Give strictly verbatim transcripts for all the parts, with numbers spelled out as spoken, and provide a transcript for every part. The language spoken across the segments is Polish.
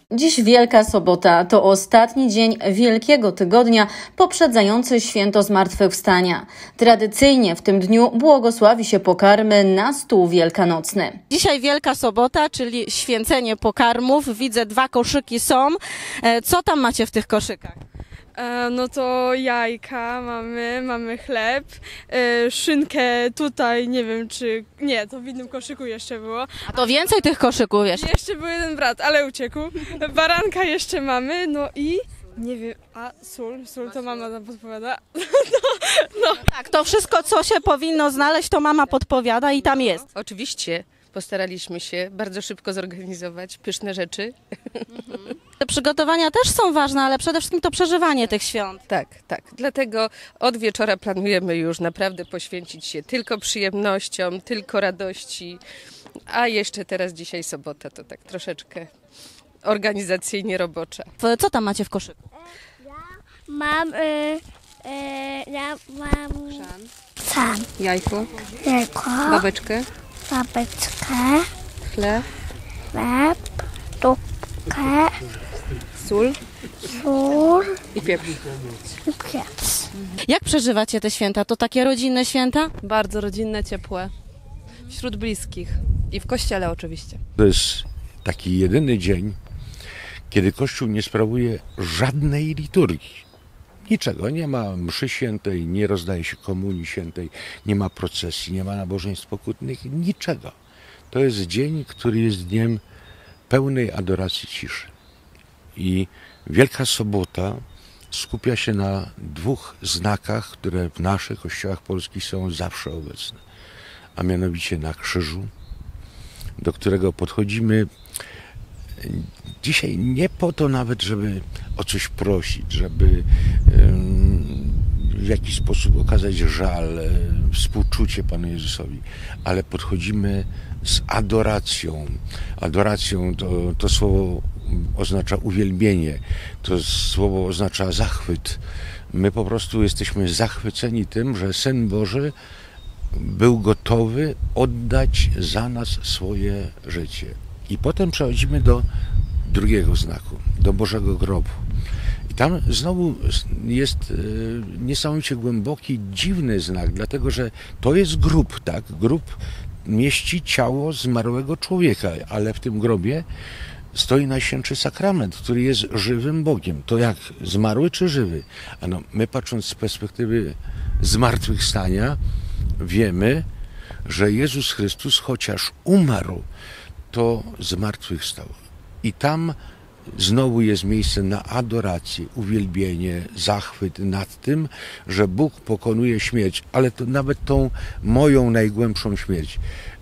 Dziś Wielka Sobota to ostatni dzień Wielkiego Tygodnia poprzedzający święto Zmartwychwstania. Tradycyjnie w tym dniu błogosławi się pokarmy na stół wielkanocny. Dzisiaj Wielka Sobota, czyli święcenie pokarmów. Widzę, dwa koszyki są. Co tam macie w tych koszykach? No to jajka mamy, mamy chleb, e, szynkę tutaj, nie wiem czy... Nie, to w innym koszyku jeszcze było. A to więcej tych koszyków jeszcze? Jeszcze był jeden brat, ale uciekł. Baranka jeszcze mamy, no i... Nie wiem, a sól, sól to mama nam podpowiada. No, no. Tak, to wszystko, co się powinno znaleźć, to mama podpowiada i tam jest. Oczywiście. Postaraliśmy się bardzo szybko zorganizować pyszne rzeczy. Mhm. Te przygotowania też są ważne, ale przede wszystkim to przeżywanie tych świąt. Tak, tak. Dlatego od wieczora planujemy już naprawdę poświęcić się tylko przyjemnościom, tylko radości. A jeszcze teraz dzisiaj sobota, to tak troszeczkę organizacyjnie robocza. Co tam macie w koszyku? Ja mam... Y, y, ja mam... Chrzan, Sam. jajko, Jajko. babeczkę, Babeczkę. chleb, Chleb. Tubkę. sól Sól. i pieprz. I pieprz. Jak przeżywacie te święta? To takie rodzinne święta? Bardzo rodzinne, ciepłe, wśród bliskich i w kościele oczywiście. To jest taki jedyny dzień, kiedy Kościół nie sprawuje żadnej liturgii. Niczego, nie ma mszy świętej, nie rozdaje się komunii świętej, nie ma procesji, nie ma nabożeństw pokutnych, niczego. To jest dzień, który jest dniem pełnej adoracji ciszy. I Wielka Sobota skupia się na dwóch znakach, które w naszych kościołach polskich są zawsze obecne. A mianowicie na krzyżu, do którego podchodzimy dzisiaj nie po to nawet, żeby o coś prosić, żeby w jakiś sposób okazać żal, współczucie Panu Jezusowi, ale podchodzimy z adoracją. Adoracją to, to słowo oznacza uwielbienie, to słowo oznacza zachwyt. My po prostu jesteśmy zachwyceni tym, że Syn Boży był gotowy oddać za nas swoje życie. I potem przechodzimy do drugiego znaku, do Bożego Grobu. I tam znowu jest niesamowicie głęboki, dziwny znak, dlatego że to jest grób, tak? Grób mieści ciało zmarłego człowieka, ale w tym grobie stoi Najświętszy Sakrament, który jest żywym Bogiem. To jak? Zmarły czy żywy? Ano, my patrząc z perspektywy zmartwychwstania wiemy, że Jezus Chrystus chociaż umarł, to zmartwychwstał. I tam znowu jest miejsce na adorację, uwielbienie, zachwyt nad tym, że Bóg pokonuje śmierć, ale to nawet tą moją najgłębszą śmierć.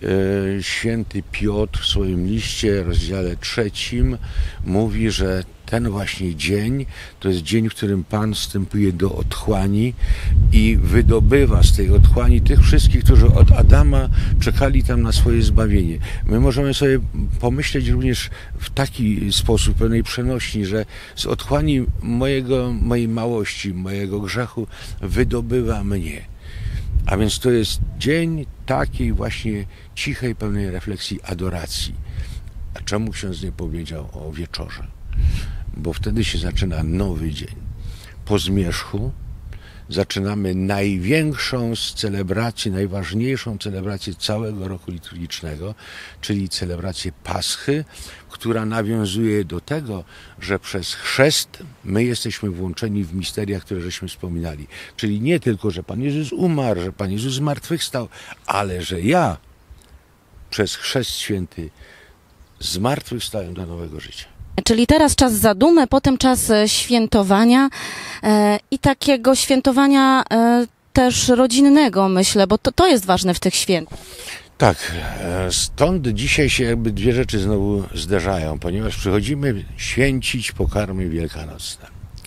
Święty Piotr w swoim liście, rozdziale trzecim, mówi, że ten właśnie dzień to jest dzień, w którym Pan wstępuje do otchłani i wydobywa z tej otchłani tych wszystkich, którzy od Adama czekali tam na swoje zbawienie. My możemy sobie pomyśleć również w taki sposób, pewnej przenośni, że z otchłani mojego, mojej małości, mojego grzechu wydobywa mnie. A więc to jest dzień takiej właśnie cichej, pełnej refleksji, adoracji. A czemu ksiądz nie powiedział o wieczorze? Bo wtedy się zaczyna nowy dzień. Po zmierzchu zaczynamy największą z celebracji, najważniejszą celebrację całego roku liturgicznego, czyli celebrację Paschy, która nawiązuje do tego, że przez chrzest my jesteśmy włączeni w misteria, które żeśmy wspominali. Czyli nie tylko, że Pan Jezus umarł, że Pan Jezus zmartwychwstał, ale że ja przez chrzest święty zmartwychwstałem do nowego życia. Czyli teraz czas zadumy, potem czas świętowania e, i takiego świętowania e, też rodzinnego, myślę, bo to, to jest ważne w tych świętach. Tak, stąd dzisiaj się jakby dwie rzeczy znowu zderzają, ponieważ przychodzimy święcić pokarmy wielkanocne.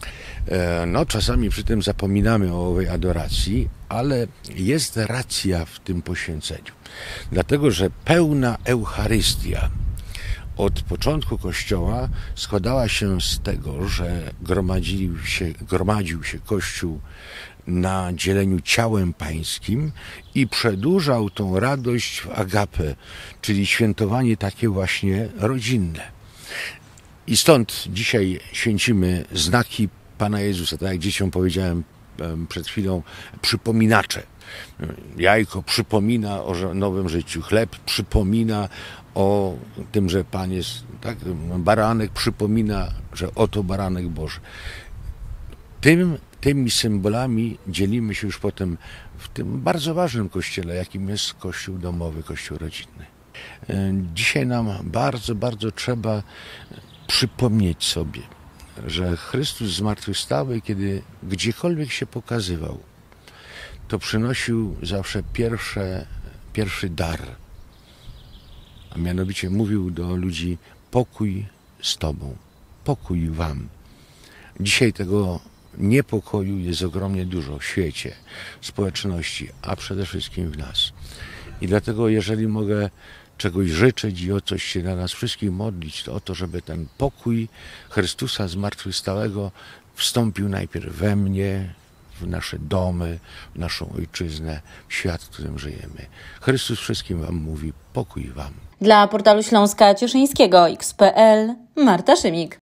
E, no czasami przy tym zapominamy o owej adoracji, ale jest racja w tym poświęceniu. Dlatego, że pełna Eucharystia od początku Kościoła składała się z tego, że gromadził się, gromadził się Kościół na dzieleniu ciałem pańskim i przedłużał tą radość w agapę, czyli świętowanie takie właśnie rodzinne. I stąd dzisiaj święcimy znaki Pana Jezusa. Tak jak dzieciom powiedziałem przed chwilą, przypominacze. Jajko przypomina o nowym życiu, chleb przypomina o tym, że Pan jest, tak? Baranek przypomina, że oto baranek Boży. Tym, tymi symbolami dzielimy się już potem w tym bardzo ważnym kościele, jakim jest Kościół domowy, Kościół rodzinny. Dzisiaj nam bardzo, bardzo trzeba przypomnieć sobie, że Chrystus zmartwychwstały, kiedy gdziekolwiek się pokazywał, to przynosił zawsze pierwsze, pierwszy dar, a mianowicie mówił do ludzi: pokój z Tobą, pokój Wam. Dzisiaj tego niepokoju jest ogromnie dużo w świecie, w społeczności, a przede wszystkim w nas. I dlatego, jeżeli mogę czegoś życzyć i o coś się dla nas wszystkich modlić, to o to, żeby ten pokój Chrystusa zmartwychwstałego wstąpił najpierw we mnie, w nasze domy, w naszą ojczyznę, w świat, w którym żyjemy. Chrystus wszystkim wam mówi: pokój wam. Dla portalu Śląska Cieszyńskiego X kropka P L Marta Szymik.